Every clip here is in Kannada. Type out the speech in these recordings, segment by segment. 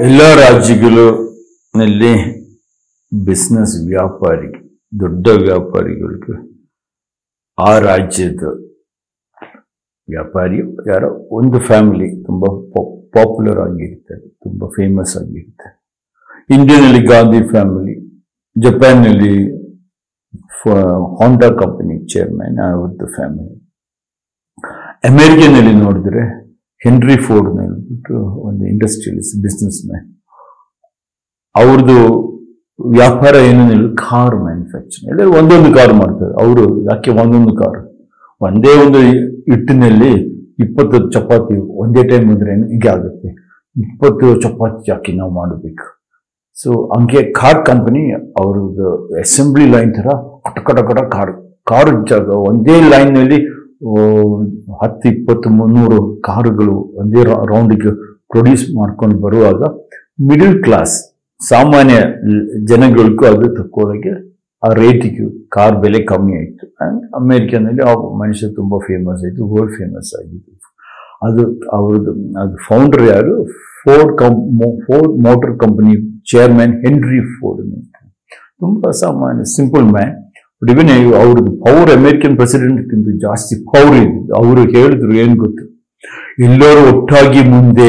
ಎಲ್ಲ ರಾಜ್ಯಗಳಲ್ಲಿ ಬಿಸ್ನೆಸ್ ವ್ಯಾಪಾರಿ ದೊಡ್ಡ ವ್ಯಾಪಾರಿಗಳಿಗೆ ಆ ರಾಜ್ಯದ ವ್ಯಾಪಾರಿ ಯಾರೋ ಒಂದು ಫ್ಯಾಮಿಲಿ ತುಂಬಾ ಪಾಪ್ಯುಲರ್ ಆಗಿರ್ತಾರೆ, ತುಂಬಾ ಫೇಮಸ್ ಆಗಿರ್ತಾರೆ. ಇಂಡಿಯಾನಲ್ಲಿ ಗಾಂಧಿ ಫ್ಯಾಮಿಲಿ, ಜಪಾನ್ನಲ್ಲಿ ಹೋಂಡಾ ಕಂಪನಿ ಚೇರ್ಮನ್ ಅವ್ರದ್ದು ಫ್ಯಾಮಿಲಿ, ಅಮೆರಿಕನಲ್ಲಿ ನೋಡಿದ್ರೆ ಹೆನ್ರಿ ಫೋರ್ಡ್ ಹೇಳ್ಬಿಟ್ಟು ಒಂದು ಇಂಡಸ್ಟ್ರಿಯಲಿಸ್ಟ್ ಬಿಸ್ನೆಸ್ ಮ್ಯಾನ್, ಅವ್ರದ್ದು ವ್ಯಾಪಾರ ಏನೇನಿಲ್ಲ ಕಾರ್ ಮ್ಯಾನುಫ್ಯಾಕ್ಚರಿಂಗ್. ಎಲ್ಲ ಒಂದೊಂದು ಕಾರ್ ಮಾಡ್ತಾರೆ ಅವರು. ಯಾಕೆ ಒಂದೊಂದು ಕಾರ್? ಒಂದೇ ಒಂದು ಹಿಟ್ಟಿನಲ್ಲಿ 20 ಚಪಾತಿ ಒಂದೇ ಟೈಮ್ ಅಂದ್ರೆ ಹೀಗೆ ಆಗುತ್ತೆ. 20 ಚಪಾತಿ ಯಾಕೆ ನಾವು ಮಾಡಬೇಕು? ಸೊ ಹಂಗೆ ಕಾರ್ ಕಂಪನಿ ಅವ್ರದ್ದು ಅಸೆಂಬ್ಲಿ ಲೈನ್ ತರ ಕಟ ಕಾರ್ ಜಾಗ ಒಂದೇ ಲೈನ್ ನಲ್ಲಿ 10, 20, 300 ಕಾರುಗಳು ಒಂದೇ ರೌಂಡಿಗೆ ಪ್ರೊಡ್ಯೂಸ್ ಮಾಡ್ಕೊಂಡು ಬರುವಾಗ ಮಿಡಲ್ ಕ್ಲಾಸ್ ಸಾಮಾನ್ಯ ಜನಗಳಿಗೂ ಅದು ತಕ್ಕೊಳ್ಳೋಕೆ ಆ ರೇಟಿಗೆ ಕಾರ್ ಬೆಲೆ ಕಮ್ಮಿ ಆಯಿತು. ಆ್ಯಂಡ್ ಅಮೇರಿಕನಲ್ಲಿ ಆ ಮನುಷ್ಯ ತುಂಬ ಫೇಮಸ್ ಆಯಿತು, ವರ್ಲ್ಡ್ ಫೇಮಸ್ ಆಗಿತ್ತು. ಅದು ಅವ್ರದ್ದು ಅದು ಫೌಂಡರ್ ಯಾರು? Ford motor company chairman Henry Ford ಅಂತ. ತುಂಬ ಸಾಮಾನ್ಯ ಸಿಂಪಲ್ ಮ್ಯಾನ್. ಬಟ್ ಇವನ್ ಅವ್ರದ್ದು ಪವರ್ ಅಮೇರಿಕನ್ ಪ್ರೆಸಿಡೆಂಟ್ಗಿಂತ ಜಾಸ್ತಿ ಪವರ್ ಇದೆ. ಅವರು ಹೇಳಿದ್ರು ಏನು ಗೊತ್ತು, ಎಲ್ಲರೂ ಒಟ್ಟಾಗಿ ಮುಂದೆ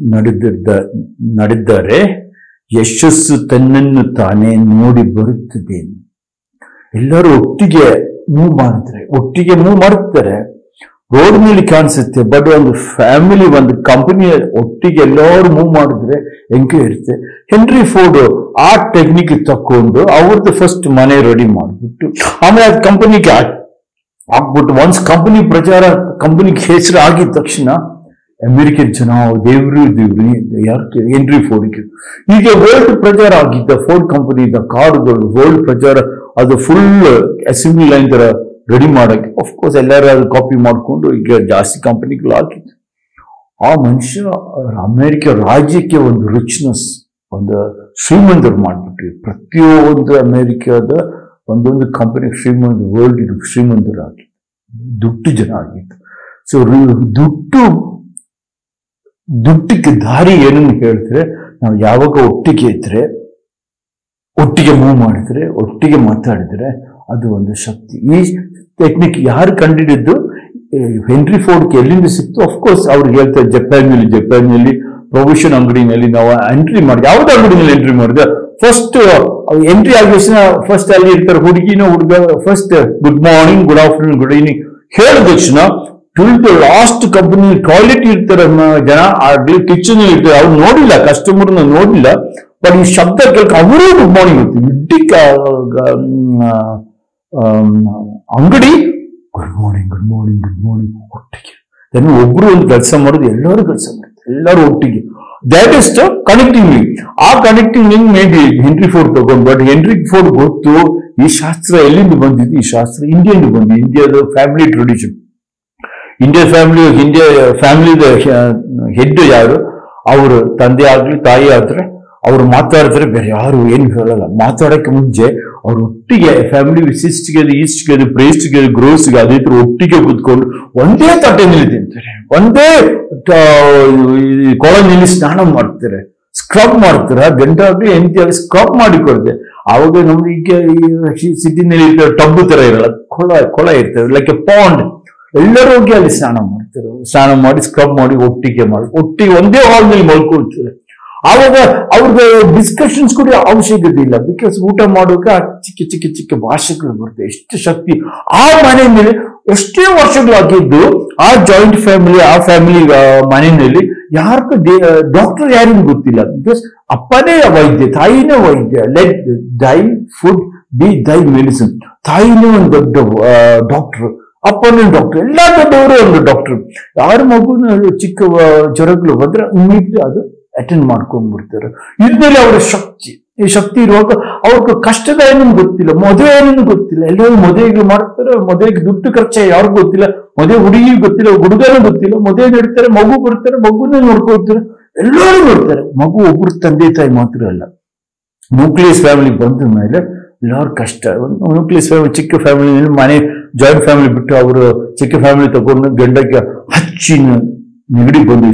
ನಡೆದರೆ ಯಶಸ್ಸು ತನ್ನನ್ನು ತಾನೇ ನೋಡಿ ಬರುತ್ತದೆ. ಎಲ್ಲರೂ ಒಟ್ಟಿಗೆ ಮೂವ್ ಮಾಡ್ತಾರೆ, ರೋಡ್ ಮೇಲೆ ಕಾಣಿಸುತ್ತೆ. ಬಟ್ ಒಂದು ಫ್ಯಾಮಿಲಿ, ಒಂದು ಕಂಪನಿಯ ಒಟ್ಟಿಗೆ ಎಲ್ಲರೂ ಮೂವ್ ಮಾಡಿದ್ರೆ ಹೆಂಗೆ ಇರುತ್ತೆ. ಹೆನ್ರಿ ಫೋರ್ಡ್ ಆ ಟೆಕ್ನಿಕ್ ತಕೊಂಡು ಅವ್ರದ್ದು ಫಸ್ಟ್ ಮನೆ ರೆಡಿ ಮಾಡಿಬಿಟ್ಟು ಆಮೇಲೆ ಅದು ಕಂಪನಿಗೆ ಹಾಕ್ಬಿಟ್ಟು ಒನ್ಸ್ ಕಂಪನಿಗೆ ಹೆಸರು ಆಗಿದ ತಕ್ಷಣ ಅಮೆರಿಕನ್ ಜನ ದೇವ್ರು ಯಾರು ಹೆನ್ರಿ ಫೋರ್ಡ್ಗೆ. ಈಗ ವರ್ಲ್ಡ್ ಪ್ರಚಾರ ಆಗಿದ್ದ ಫೋರ್ಡ್ ಕಂಪನಿದ ಕಾರುಗಳು ವರ್ಲ್ಡ್ ಪ್ರಚಾರ, ಅದು ಫುಲ್ ಅಸೆಂಬ್ಲಿ ಲೈನ್ ತರ ರೆಡಿ ಮಾಡಕ್ಕೆ ಅಫ್ಕೋರ್ಸ್ ಎಲ್ಲರೂ ಅದು ಕಾಪಿ ಮಾಡಿಕೊಂಡು ಈಗ ಜಾಸ್ತಿ ಕಂಪನಿಗಳು ಹಾಕಿದ್ದು. ಆ ಮನುಷ್ಯ ಅಮೆರಿಕ ರಾಜ್ಯಕ್ಕೆ ಒಂದು ರಿಚ್ನೆಸ್, ಒಂದು ಶ್ರೀಮಂತರು ಮಾಡ್ಬಿಟ್ರಿ. ಪ್ರತಿಯೊಂದು ಅಮೆರಿಕದ ಒಂದೊಂದು ಕಂಪನಿ ವರ್ಲ್ಡ್ ಶ್ರೀಮಂತರು ಆಗಿತ್ತು, ದುಡ್ಡು ಜನ ಆಗಿತ್ತು. ಸೊ ದುಡ್ಡಿಗೆ ದಾರಿ ಏನನ್ನು ಹೇಳ್ತಾರೆ, ನಾವು ಯಾವಾಗ ಒಟ್ಟಿಗೆ ಇದ್ರೆ, ಒಟ್ಟಿಗೆ ಮೂವ್ ಮಾಡಿದ್ರೆ, ಒಟ್ಟಿಗೆ ಮಾತಾಡಿದ್ರೆ ಅದು ಒಂದು ಶಕ್ತಿ. ಈ ಟೆಕ್ನಿಕ್ ಯಾರು ಕಂಡಿಡಿದ್ದು? ಹೆನ್ರಿ ಫೋರ್ಡ್ಗೆ ಎಲ್ಲಿಂದ ಸಿಕ್ತು? ಅಫ್ಕೋರ್ಸ್ ಅವ್ರಿಗೆ ಹೇಳ್ತಾರೆ ಜಪಾನ್ನಲ್ಲಿ ಪ್ರೊವಿಷನ್ ಅಂಗಡಿನಲ್ಲಿ ನಾವು ಎಂಟ್ರಿ ಮಾಡಿದೆ. ಯಾವ್ದು ಅಂಗಡಿನಲ್ಲಿ ಎಂಟ್ರಿ ಮಾಡಿದೆ? ಫಸ್ಟ್ ಎಂಟ್ರಿ ಆಗಿದ ಫಸ್ಟ್ ಅಲ್ಲಿ ಇರ್ತಾರೆ ಹುಡುಗ first good morning, good afternoon, good evening ಹೇಳಿದ ತಕ್ಷಣ till the last company toilet ಇರ್ತಾರೆ ಜನ, ಕಿಚನ್ ಇರ್ತಾರೆ. ಅವ್ರು ನೋಡಿಲ್ಲ, ಕಸ್ಟಮರ್ನ ನೋಡಿಲ್ಲ, ಬಟ್ ಈ ಶಬ್ದ ಕೇಳ್ಕ ಅವರೂ ಗುಡ್ ಮಾರ್ನಿಂಗ್ ಇರ್ತೀವಿ. ಇಡ್ಡಿ ಅಂಗಡಿ ಗುಡ್ ಮಾರ್ನಿಂಗ್ ಒಟ್ಟಿಗೆ. ಒಬ್ರು ಒಂದು ಕೆಲಸ ಮಾಡೋದು, ಎಲ್ಲರೂ ಕೆಲಸ ಮಾಡ್ತಾರೆ, ಎಲ್ಲರೂ ಒಟ್ಟಿಗೆ. That is the connecting link. ಆ connecting link may be Henry Ford ತಗೊಂಡು, ಬಟ್ ಹೆನ್ರಿ ಫೋರ್ಡ್ ಗೊತ್ತು ಈ ಶಾಸ್ತ್ರ ಎಲ್ಲಿಂದ ಬಂದಿದ್ದು. ಈ ಶಾಸ್ತ್ರ ಇಂಡಿಯಿಂದ ಬಂದಿದ್ದು, ಇಂಡಿಯಾದ ಫ್ಯಾಮಿಲಿ ಟ್ರೆಡಿಷನ್. ಇಂಡಿಯಾ ಫ್ಯಾಮಿಲಿದ ಹೆಡ್ ಯಾರು? ಅವರು ತಂದೆ ಆಗ್ಲಿ ತಾಯಿ ಆದ್ರೆ ಅವ್ರು ಮಾತಾಡಿದ್ರೆ ಬೇರೆ ಯಾರು ಏನು ಹೇಳಲ್ಲ. ಮಾತಾಡಕ್ಕೆ ಮುಂಚೆ ಅವ್ರು ಒಟ್ಟಿಗೆ ಫ್ಯಾಮಿಲಿ ಸಿಸ್ಟ್ಗೆ ಈಸ್ಟ್ಗೆ ಪ್ರೇಸ್ಟ್ಗೆ ಗ್ರೋಸ್ಗೆ ಅದೇ ತರ ಒಟ್ಟಿಗೆ ಕೂತ್ಕೊಂಡು ಒಂದೇ ತಟ್ಟೆನಲ್ಲಿ ತಿಂತಾರೆ, ಒಂದೇ ಕೊಳನಲ್ಲಿ ಸ್ನಾನ ಮಾಡ್ತಾರೆ, ಸ್ಕ್ರಬ್ ಮಾಡ್ತಾರೆ. ಗಂಡ ಆಗ್ಲಿ ಹೆಂಡತಿ ಆಗಲಿ ಸ್ಕ್ರಬ್ ಮಾಡಿಕೊಡ್ತೆ. ಆವಾಗ ನಮ್ದು ಈಗ ಸಿಟಿನಲ್ಲಿ ಟಬ್ ತರ ಇರಲ್ಲ, ಕೊಳ ಇರ್ತದೆ, ಲೈಕ್ ಎ ಪಾಂಡ್. ಎಲ್ಲರೂ ಹೋಗಿ ಅಲ್ಲಿ ಸ್ನಾನ ಮಾಡ್ತಾರೆ, ಸ್ನಾನ ಮಾಡಿ ಸ್ಕ್ರಬ್ ಮಾಡಿ ಒಟ್ಟಿಗೆ ಒಂದೇ ಹಾಲ್ನಲ್ಲಿ ಮಲ್ಕೊಳ್ತಾರೆ. ಆವಾಗ ಅವ್ರಿಗೆ ಡಿಸ್ಕಷನ್ಸ್ ಕೂಡ ಅವಶ್ಯಕತೆ ಇಲ್ಲ, ಬಿಕಾಸ್ ಊಟ ಮಾಡೋಕೆ ಚಿಕ್ಕ ಭಾಷೆಗಳು ಬರ್ತವೆ. ಎಷ್ಟು ಶಕ್ತಿ ಆ ಮನೆ ಮೇಲೆ ಎಷ್ಟೇ ವರ್ಷಗಳಾಗಿದ್ದು ಆ ಜಾಯಿಂಟ್ ಫ್ಯಾಮಿಲಿ, ಆ ಫ್ಯಾಮಿಲಿ ಮನೆಯಲ್ಲಿ ಯಾರಿಗೂ ಡಾಕ್ಟರ್ ಯಾರಿಗೂ ಗೊತ್ತಿಲ್ಲ. ಬಿಕಾಸ್ ಅಪ್ಪನೇ ವೈದ್ಯ, ತಾಯಿನೇ ವೈದ್ಯ. ಲೆಟ್ ದೈ ಫುಡ್ ಬಿ ದೈ ಮೆಡಿಸಿನ್. ತಾಯಿನೇ ಒಂದು ದೊಡ್ಡ ಡಾಕ್ಟರ್, ಅಪ್ಪನೇ ಡಾಕ್ಟರ್, ಎಲ್ಲ ದೊಡ್ಡವರು ಒಂದು ಡಾಕ್ಟರ್. ಯಾರ ಮಗುನ ಚಿಕ್ಕ ಜ್ವರಗಳು ಬಂದ್ರೆ ಇಮಿಡಿಯೇಟ್ಲಿ ಅದು ಅಟೆಂಡ್ ಮಾಡ್ಕೊಂಡ್ಬಿಡ್ತಾರೆ. ಇದ್ಮೇಲೆ ಅವರ ಈ ಶಕ್ತಿ ಇರುವಾಗ ಅವ್ರಿಗೆ ಕಷ್ಟದ ಏನನ್ನು ಗೊತ್ತಿಲ್ಲ, ಮದುವೆ ಏನನ್ನು ಗೊತ್ತಿಲ್ಲ. ಎಲ್ಲರೂ ಮದುವೆಗೆ ಮಾಡ್ತಾರೆ, ಮದುವೆಗೆ ದುಡ್ಡು ಖರ್ಚು ಯಾರಿಗೂ ಗೊತ್ತಿಲ್ಲ, ಮದುವೆ ಹುಡುಗಿಗೆ ಗೊತ್ತಿಲ್ಲ, ಹುಡುಗನೂ ಗೊತ್ತಿಲ್ಲ. ಮದುವೆ ನಡೀತಾರೆ, ಮಗು ಬರ್ತಾರೆ, ಮಗುನೇ ನೋಡ್ಕೊಳ್ತಾರೆ, ಎಲ್ಲರೂ ನೋಡ್ತಾರೆ. ಮಗು ಒಬ್ರು ತಂದೆ ತಾಯಿ ಮಾತ್ರ ಅಲ್ಲ. ನ್ಯೂಕ್ಲಿಯಸ್ ಫ್ಯಾಮಿಲಿ ಬಂದ ಮೇಲೆ ಎಲ್ಲರೂ ಕಷ್ಟ. ನ್ಯೂಕ್ಲಿಯಸ್ ಫ್ಯಾಮಿಲಿ ಚಿಕ್ಕ ಫ್ಯಾಮಿಲಿ, ಮನೆ ಜಾಯಿಂಟ್ ಫ್ಯಾಮಿಲಿ ಬಿಟ್ಟು ಅವರು ಚಿಕ್ಕ ಫ್ಯಾಮಿಲಿ ತಗೊಂಡು ಗಂಡಕ್ಕೆ ಹಚ್ಚಿನ ನೆಗಡಿ ಬಂದ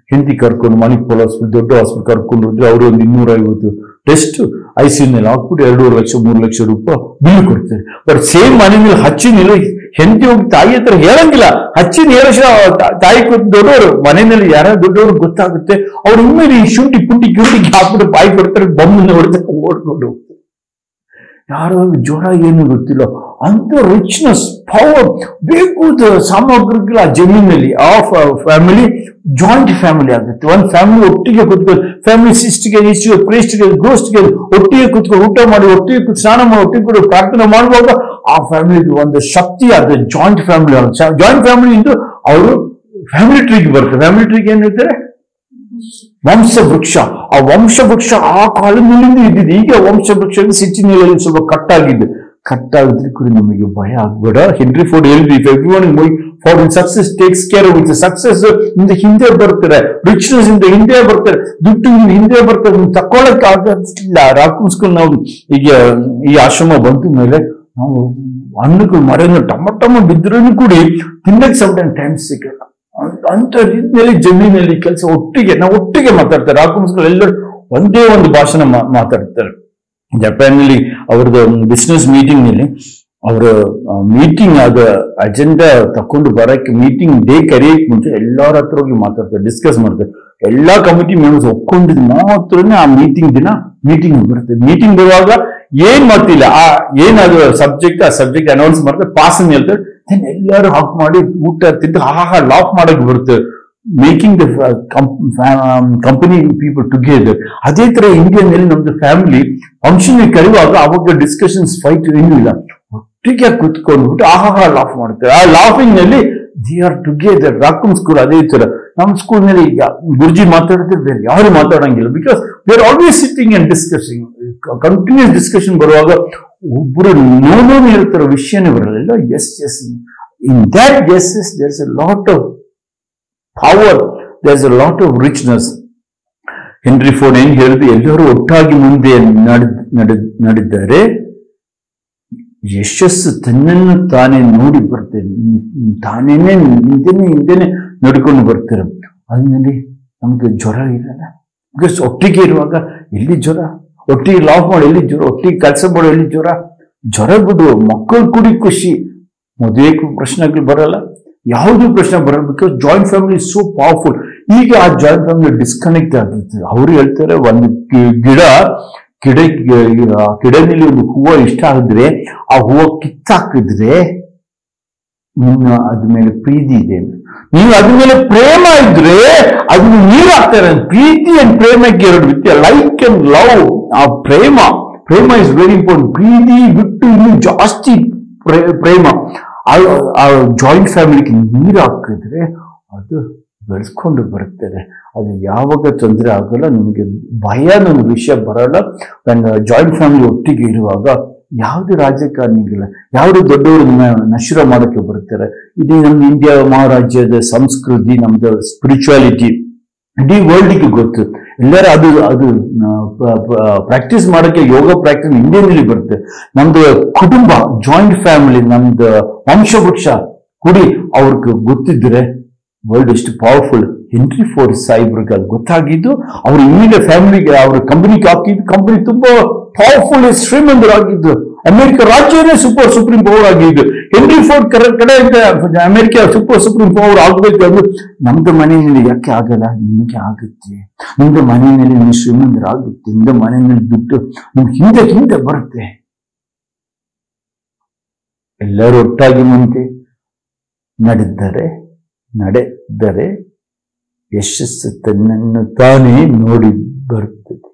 ಹೆಂಡತಿ ಕರ್ಕೊಂಡು ಮಣಿಪಾಲ್ ಹಾಸ್ಪಿಟಲ್ ದೊಡ್ಡ ಹಾಸ್ಪಿಟಲ್ ಕರ್ಕೊಂಡು ಹೋದ್ರೆ ಅವರು ಒಂದು 250 ಟೆಸ್ಟ್ ICU ಹಾಕ್ಬಿಟ್ಟು 2.5 ಲಕ್ಷ 3 ಲಕ್ಷ ರೂಪಾಯಿ ಬಿಲ್ ಕೊಡ್ತಾರೆ. ಬಟ್ ಸೇಮ್ ಮನೆ ಮೇಲೆ ಹಚ್ಚಿನಿಲ್ಲ, ಹೆಂಡತಿ ಹೋಗಿ ತಾಯಿ ಹತ್ರ ಹೇಳಂಗಿಲ್ಲ, ಹಚ್ಚಿನ ತಾಯಿ ಕೊಟ್ಟು ದೊಡ್ಡವರು ಮನೆಯಲ್ಲಿ ಯಾರ ದೊಡ್ಡವ್ರಿಗೆ ಗೊತ್ತಾಗುತ್ತೆ, ಅವ್ರು ಇನ್ಮೇಲೆ ಈ ಶುಂಠಿ ಪುಂಟಿ ಗಿಂಟಿ ಹಾಕ್ಬಿಟ್ಟು ಬಾಯಿ ಕೊಡ್ತಾರೆ, ಬೊಮ್ಮನ್ನ ಹೊಡ್ತಾರೆ, ಓಡ್ಕೊಂಡು ಹೋಗ್ತಾರೆ. ಯಾರೋ ಜ್ವರ ಏನು ಗೊತ್ತಿಲ್ಲ, ಅಂತ ರಿಚ್ನೆಸ್ ಪವರ್ ಬೇಕು ಸಾಮಗ್ರಿಗಳ ಜಮೀನಲ್ಲಿ. ಆ ಫ್ಯಾಮಿಲಿ ಜಾಯಿಂಟ್ ಫ್ಯಾಮಿಲಿ ಆಗುತ್ತೆ. ಒಂದು ಫ್ಯಾಮಿಲಿ ಒಟ್ಟಿಗೆ ಕೂತ್ಕೊಂಡು, ಫ್ಯಾಮಿಲಿ ಸಿಸ್ಟ್ಗೆ ಇಷ್ಟು ಪ್ರೇಸ್ಟ್ಗೆ ಗೋಸ್ಟ್ಗೆ ಒಟ್ಟಿಗೆ ಕೂತ್ಕೊಂಡು ಊಟ ಮಾಡಿ, ಒಟ್ಟಿಗೆ ಸ್ನಾನ ಮಾಡಿ, ಒಟ್ಟಿಗೆ ಕೂಡ ಪ್ರಾರ್ಥನೆ ಮಾಡುವಾಗ ಆ ಫ್ಯಾಮಿಲಿ ಒಂದು ಶಕ್ತಿ ಅದು ಜಾಯಿಂಟ್ ಫ್ಯಾಮಿಲಿ. ಜಾಯಿಂಟ್ ಫ್ಯಾಮಿಲಿ ಇಂದು ಅವರು ಫ್ಯಾಮಿಲಿ ಟ್ರೀಗೆ ಬರುತ್ತೆ. ಫ್ಯಾಮಿಲಿ ಟ್ರೀಗೆ ಏನ್ ಹೇಳ್ತಾರೆ? ವಂಶವೃಕ್ಷ. ಆ ವಂಶವೃಕ್ಷ ಆ ಕಾಲದಲ್ಲಿ ಇದ್ದಿದ್ದು. ಈಗ ವಂಶವೃಕ್ಷ ಸಿಚ್ಚಿನಲ್ಲಿ ಸ್ವಲ್ಪ ಕಟ್ಟಾಗಿದ್ರೆ ಕೂಡ ನಮಗೆ ಭಯ ಆಗ್ಬೇಡ. ಹೆನ್ರಿ ಫೋರ್ಡ್ ಹೇಳಿದ್ವಿ, everyone for success takes care of it. Success ಇಂದ ಹಿಂದೆ ಬರ್ತಾರೆ, ರಿಚ್ನೆಸ್ ಇಂದ ಹಿಂದೆ ಬರ್ತಾರೆ, ದುಡ್ಡು ಹಿಂದೆ ಬರ್ತಾರೆ, ತಕೊಳ್ಳಕ್ ಆಗಿಲ್ಲ. ರಾಕುಂಸ್ಕೊಂಡು ನಾವು ಈಗ ಈ ಆಶ್ರಮ ಬಂದ ಮೇಲೆ ನಾವು ಹಣ್ಣುಗಳು ಮರಗಳು ಟೊಮಟೊಮ ಬಿದ್ರೂ ಕೂಡಿ ತಿನ್ನಕ್ಕೆ ಸಮ್ಟೈಮ್ ಟೈಮ್ ಸಿಗಲ್ಲ. ಅಂತ ರೀತಿಯಲ್ಲಿ ಜಮೀನಲ್ಲಿ ಕೆಲಸ ನಾವು ಒಟ್ಟಿಗೆ ಮಾತಾಡ್ತಾರೆ. ರಾಕುಂಸ್ಗಳು ಎಲ್ಲರೂ ಒಂದೇ ಒಂದು ಭಾಷಣ ಮಾತಾಡ್ತಾರೆ. ಜಪಾನ್ನಲ್ಲಿ ಅವ್ರದ್ದು ಬಿಸ್ನೆಸ್ ಮೀಟಿಂಗ್ ನಲ್ಲಿ ಅವರ ಮೀಟಿಂಗ್ ಆದ ಅಜೆಂಡಾ ತಕೊಂಡು ಬರಕ್ಕೆ ಮೀಟಿಂಗ್ ಡೇ ಕರೆಯಕ್ ಮುಂಚೆ ಎಲ್ಲರ ಹತ್ರ ಹೋಗಿ ಮಾತಾಡ್ತಾರೆ, ಡಿಸ್ಕಸ್ ಮಾಡ್ತಾರೆ. ಎಲ್ಲಾ ಕಮಿಟಿ ಮೆಂಬರ್ಸ್ ಒಪ್ಕೊಂಡಿದ್ ಮಾತ್ರನೇ ಆ ದಿನ ಮೀಟಿಂಗ್ ಬರುತ್ತೆ. ಮೀಟಿಂಗ್ ಬರುವಾಗ ಏನ್ ಮಾಡ್ತಿಲ್ಲ, ಏನಾದ್ರು ಆ ಸಬ್ಜೆಕ್ಟ್ ಅನೌನ್ಸ್ ಮಾಡ್ತಾರೆ, ಪಾಸ್ ಅಂತ ಹೇಳ್ತಾರೆ. ಎಲ್ಲರೂ ಹಾಕ್ ಮಾಡಿ ಊಟ ತಿಂದು ಲಾಫ್ ಮಾಡಕ್ ಬರುತ್ತೆ, making the company people together. ಅದೇ ತರ ಇಂಡಿಯಾದಲ್ಲಿ ನಮ್ದು ಫ್ಯಾಮಿಲಿ ಫಂಕ್ಷನ್ ಕರೆಯುವಾಗ ಅವಾಗ ಡಿಸ್ಕಷನ್ಸ್ ಫೈಟ್ ಏನೂ ಇಲ್ಲ, ಒಟ್ಟಿಗೆ ಕುತ್ಕೊಂಡ್ಬಿಟ್ಟು ಲಾಫ್ ಮಾಡ್ತಾರೆ. ಆ ಲಾಫಿಂಗ್ ನಲ್ಲಿ ದೇ ಆರ್ ಟುಗೆದರ್. ರಾಕುಂ ಸ್ಕೂಲ್ ಅದೇ ತರ. ನಮ್ಮ ಸ್ಕೂಲ್ ನಲ್ಲಿ ಗುರುಜಿ ಮಾತಾಡ್ತಿರ್ತಾರೆ, ಯಾರು ಮಾತಾಡಂಗಿಲ್ಲ. Because they are always sitting and discussing. Continuous discussion ಬರುವಾಗ ಒಬ್ಬರು ನೋಡೋನು ಹೇಳ್ತಾರೋ ವಿಷಯನೇ ಬರಲಿಲ್ಲ. Yes in that yes there is a lot of power, there is a lot of richness. Henry Ford ಏನ್ ಹೇಳಿದ್ರು, ಎಲ್ಲರೂ ಒಟ್ಟಾಗಿ ಮುಂದೆ ನಡೆದಿದ್ದಾರೆ, ಯಶಸ್ಸು ತನ್ನನ್ನು ತಾನೇ ನೋಡಿ ಬರ್ತೇನೆ, ತಾನೇನೆ ಹಿಂದೆನೆ ನಡ್ಕೊಂಡು ಬರ್ತಾರೆ. ಅದ್ರಲ್ಲಿ ನಮ್ಗೆ ಜ್ವರ ಇರಲ್ಲ. ಬಿಕಾಸ್ ಒಟ್ಟಿಗೆ ಇರುವಾಗ ಎಲ್ಲಿ ಜ್ವರ, ಒಟ್ಟಿಗೆ ಲಾಫ್ ಮಾಡಿ ಎಲ್ಲಿ ಜ್ವರ, ಒಟ್ಟಿಗೆ ಕೆಲಸ ಮಾಡೋ ಎಲ್ಲಿ ಜ್ವರ ಬಿಡು. ಮಕ್ಕಳು ಕೂಡಿ ಖುಷಿ, ಮದುವೆ ಪ್ರಶ್ನೆಗಳು ಬರಲ್ಲ, ಯಾವುದೂ ಪ್ರಶ್ನೆ ಬರಲ್ಲ. Because joint family is so powerful. ಈಗ ಆ ಜಾಯಿಂಟ್ ಫ್ಯಾಮಿಲಿ ಡಿಸ್ಕನೆಕ್ಟ್ ಆಗಿರ್ತದೆ. ಅವ್ರು ಹೇಳ್ತಾರೆ, ಒಂದು ಗಿಡದಲ್ಲಿ ಒಂದು ಹೂವು ಇಷ್ಟ ಆಗಿದ್ರೆ ಆ ಹೂವು ಕಿತ್ತಾಕಿದ್ರೆ ನಿಮ್ಮ ಅದ್ರ ಮೇಲೆ ಪ್ರೀತಿ ಇದೆ, ನೀವು ಅದ್ರ ಮೇಲೆ ಪ್ರೇಮ ಇದ್ರೆ ಅದನ್ನ ನೀರು ಹಾಕ್ತಾರೆ. ಪ್ರೀತಿ ಅಂಡ್ ಪ್ರೇಮಕ್ಕೆ ಎರಡು ವ್ಯತ್ಯಾಸ. ಲೈಕ್ ಅಂಡ್ ಲವ್, ಆ ಪ್ರೇಮ ಇಸ್ ವೆರಿ ಇಂಪಾರ್ಟೆಂಟ್. ಪ್ರೀತಿ ಬಿಟ್ಟು ಇನ್ನೂ ಜಾಸ್ತಿ ಪ್ರೇಮ. ಆ ಜಾಯಿಂಟ್ ಫ್ಯಾಮಿಲಿಗೆ ನೀರು ಹಾಕಿದ್ರೆ ಅದು ಬೆಳೆಸ್ಕೊಂಡು ಬರುತ್ತದೆ. ಅದು ಯಾವಾಗ ತೊಂದರೆ ಆಗಲ್ಲ, ನಿಮಗೆ ಭಯ ಅನ್ನೋ ವಿಷಯ ಬರಲ್ಲ. ನನ್ನ ಜಾಯಿಂಟ್ ಫ್ಯಾಮಿಲಿ ಒಟ್ಟಿಗೆ ಇರುವಾಗ ಯಾವುದೇ ರಾಜಕಾರಣಿಗಳ ಯಾವುದೇ ದೊಡ್ಡವರು ನಶ್ವರ ಮಾಡೋಕ್ಕೆ ಬರ್ತಾರೆ. ಇಡೀ ನಮ್ಮ ಇಂಡಿಯಾ ಮಹಾರಾಜ್ಯದ ಸಂಸ್ಕೃತಿ, ನಮ್ದು ಸ್ಪಿರಿಚುವಾಲಿಟಿ ಇಡೀ ವರ್ಲ್ಡ್ಗೆ ಗೊತ್ತು. ಎಲ್ಲರೂ ಅದು ಪ್ರಾಕ್ಟೀಸ್ ಮಾಡೋಕ್ಕೆ ಯೋಗ ಪ್ರಾಕ್ಟೀಸ್ ಇಂಡಿಯಾದಲ್ಲಿ ಬರುತ್ತೆ. ನಮ್ದು ಕುಟುಂಬ ಜಾಯಿಂಟ್ ಫ್ಯಾಮಿಲಿ, ನಮ್ದು ವಂಶವೃಕ್ಷ ಕೂಡಿ ಅವ್ರಿಗೆ ಗೊತ್ತಿದ್ರೆ ವರ್ಲ್ಡ್ ಎಷ್ಟು ಪವರ್ಫುಲ್. ಹೆನ್ರಿ ಫೋರ್ಡ್ ಸಾಹೇಬ್ರಿಗೆ ಅದು ಗೊತ್ತಾಗಿದ್ದು, ಅವ್ರ ಇಮಿಡಿಯೇಟ್ ಫ್ಯಾಮಿಲಿಗೆ ಅವ್ರ ಕಂಪನಿಗೆ ಹಾಕಿದ್ದು. ಕಂಪನಿ ತುಂಬಾ ಪವರ್ಫುಲ್, ಶ್ರೀಮಂತರಾಗಿದ್ದು. ಅಮೆರಿಕ ರಾಜ್ಯವೇ ಸುಪ್ರೀಂ ಪವರ್ ಆಗಿದ್ದು. ಹೆನ್ರಿ ಫೋರ್ಡ್ ಕಡೆಯಿಂದ ಅಮೆರಿಕ ಸುಪ್ರೀಂ ಪವರ್ ಆಗ್ಬೇಕು ಅಂದ್ರೆ, ನಮ್ದು ಮನೆಯಲ್ಲಿ ಯಾಕೆ ಆಗಲ್ಲ? ನಿಮಗೆ ಆಗುತ್ತೆ. ನಿಮ್ದು ಮನೆಯಲ್ಲಿ ನೀವು ಶ್ರೀಮಂತರಾಗುತ್ತೆ, ನಿಮ್ದು ಮನೆಯಲ್ಲಿ ದುಡ್ಡು ನಿಮ್ಗೆ ಹಿಂದೆ ಬರುತ್ತೆ. ಎಲ್ಲರೂ ಒಟ್ಟಾಗಿ ಮುಂದೆ ನಡೆದರೆ ಯಶಸ್ಸು ತನ್ನನ್ನು ತಾನೇ ನೋಡಿ ಬರುತ್ತದೆ.